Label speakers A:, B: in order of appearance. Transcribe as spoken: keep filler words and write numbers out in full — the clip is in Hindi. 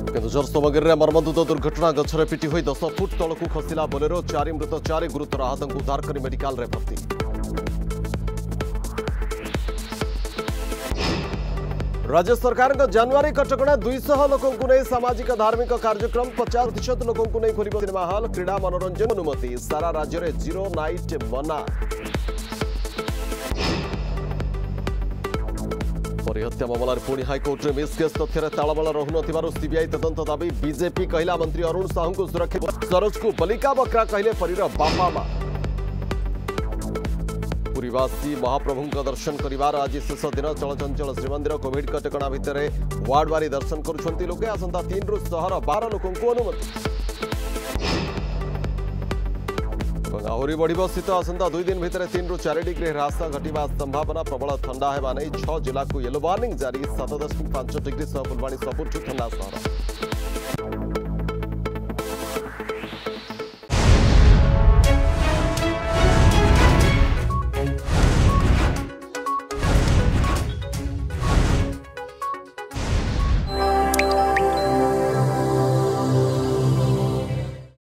A: केन्दुझर सोमगिरी में मर्मन्तुद दुर्घटना गछरे पिटी हुई दस फुट तलक खसला बोलेरो चारि मृत चारि गुरुतर आहत को उद्धार कर मेडिकल रे भर्ती। राज्य सरकार जनवरी कटकणा दुईश लोकों नहीं सामाजिक धार्मिक कार्यक्रम पचास प्रतिशत लोकों नहीं खोल सिनेमा हल क्रीड़ा मनोरंजन अनुमति सारा राज्य में जीरो नाइट मना। हत्या मामलार पुणी हाइकोर्ट में मिस केस तथ्य तालमेल रहु सीबीआई तदंत दाबी बीजेपी कहला मंत्री अरुण साहू को सुरक्षा सरोज को बलिका बकरा कहले परीर बापा मां। पुरीवासी महाप्रभु दर्शन करिवार आज शेष दिन चलचंचल श्रीमंदिर कोविड कटकणा भितर वार्ड वारी दर्शन करुछंती लोके आसंता तीन रु शहर बारह लोकों को अनुमति। आहरी बढ़ शीत आसंता दुई दिन भितर तीन रु चार डिग्री ह्रास घटवा संभावना प्रबल ठंडा होगा नहीं छह जिला को येलो वार्निंग जारी सात दशमिक पांच डिग्री फुलवाणी सबुठ ठंडा सहर।